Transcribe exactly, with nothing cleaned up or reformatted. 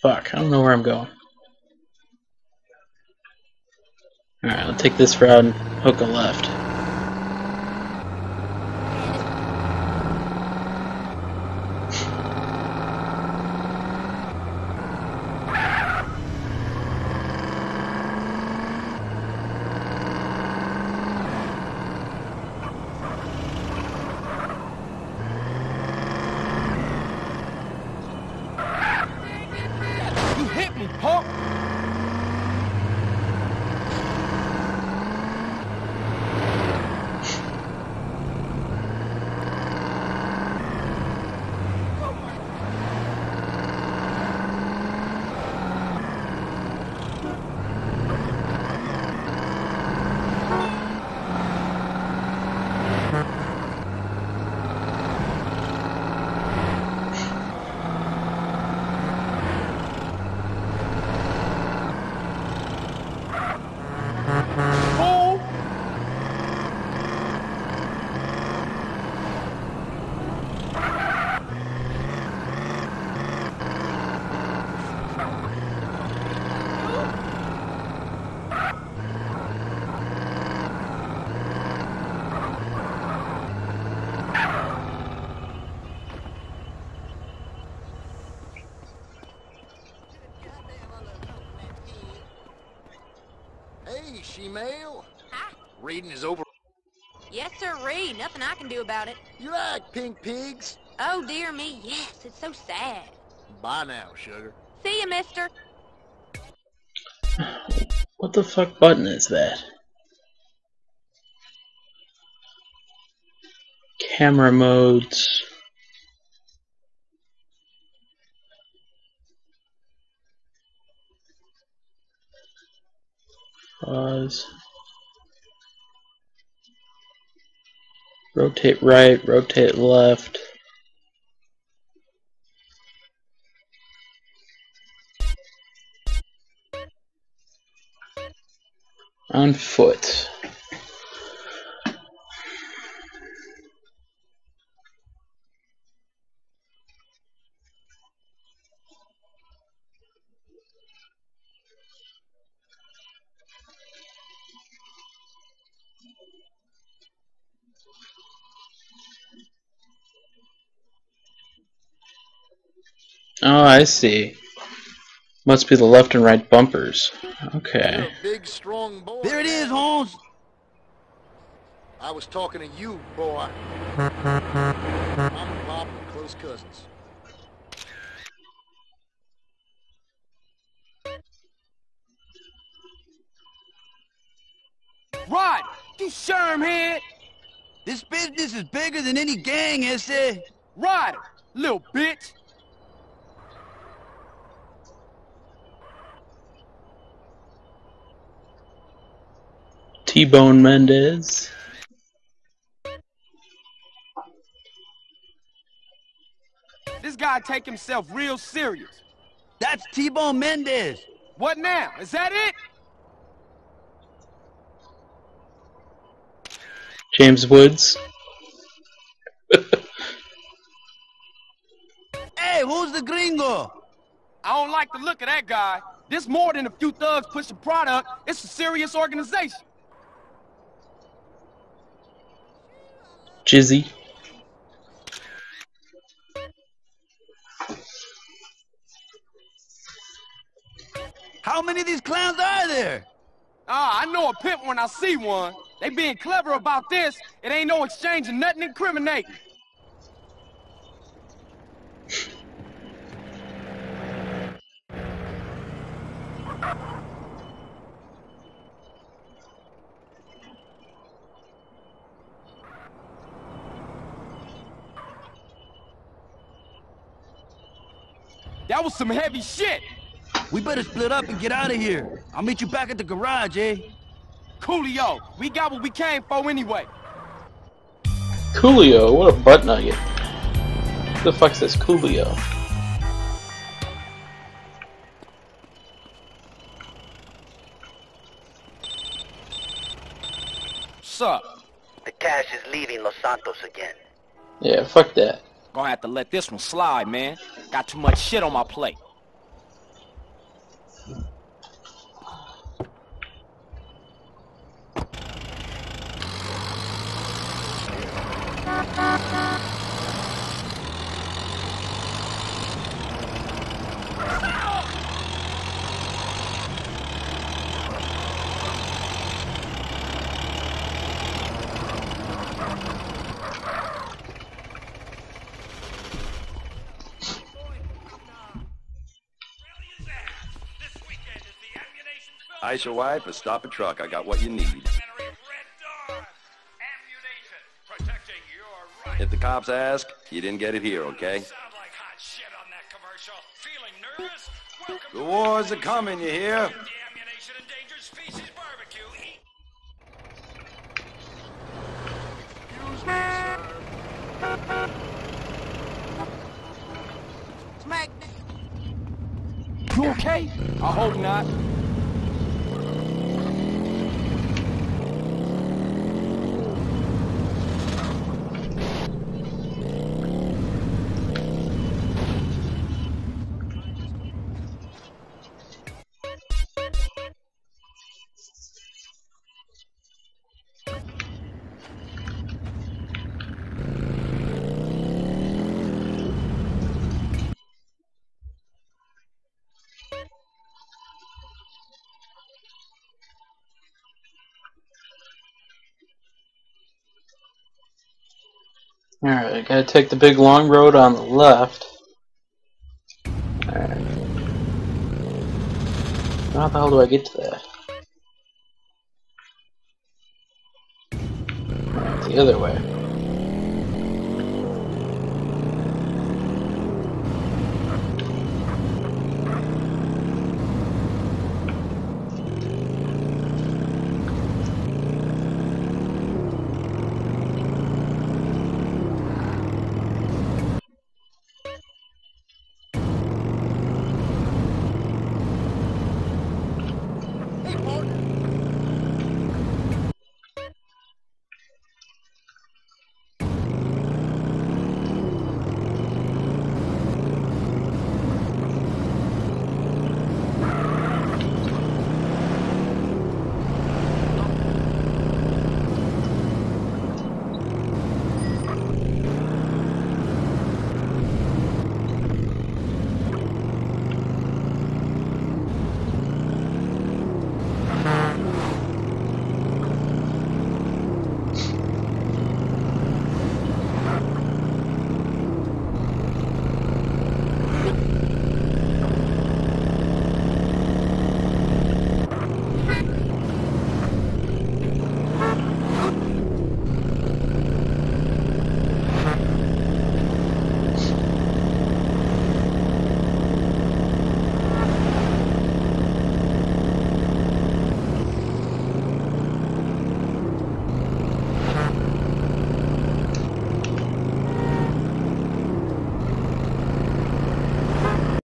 Fuck, I don't know where I'm going. Alright, I'll take this route and hook a left. You hit me, punk! Hey, she-male. Hi. Reading is over. Yes, sirree. Nothing I can do about it. You like pink pigs? Oh, dear me, yes. It's so sad. Bye now, sugar. See you, mister. What the fuck button is that? Camera modes. Pause. Rotate right, rotate left. On foot. Oh, I see. Must be the left and right bumpers. Okay. You're a big, strong boy. There it is, Holmes. I was talking to you, boy. Mom and Pop are close cousins. Rod, you shermhead! This business is bigger than any gang, is it? Rod, little bitch! T-Bone Mendez. This guy take himself real serious. That's T-Bone Mendez. What now? Is that it? James Woods. Hey, who's the gringo? I don't like the look of that guy. This more than a few thugs pushing product. It's a serious organization. Jizzy. How many of these clowns are there? Ah, I know a pimp when I see one. They being clever about this. It ain't no exchange of nothing incriminating. That was some heavy shit. We better split up and get out of here. I'll meet you back at the garage, eh? Coolio, we got what we came for anyway. Coolio, what a butt nugget. What the fuck says Coolio? Sup? The cash is leaving Los Santos again. Yeah, fuck that. Gonna have to let this one slide, man. Got too much shit on my plate. Ice your wife or stop a truck. I got what you need. If the cops ask, you didn't get it here, okay? The wars are coming, you hear? Smack. You okay? I hope not. Alright, I gotta take the big long road on the left. Alright. How the hell do I get to that? Alright, the other way.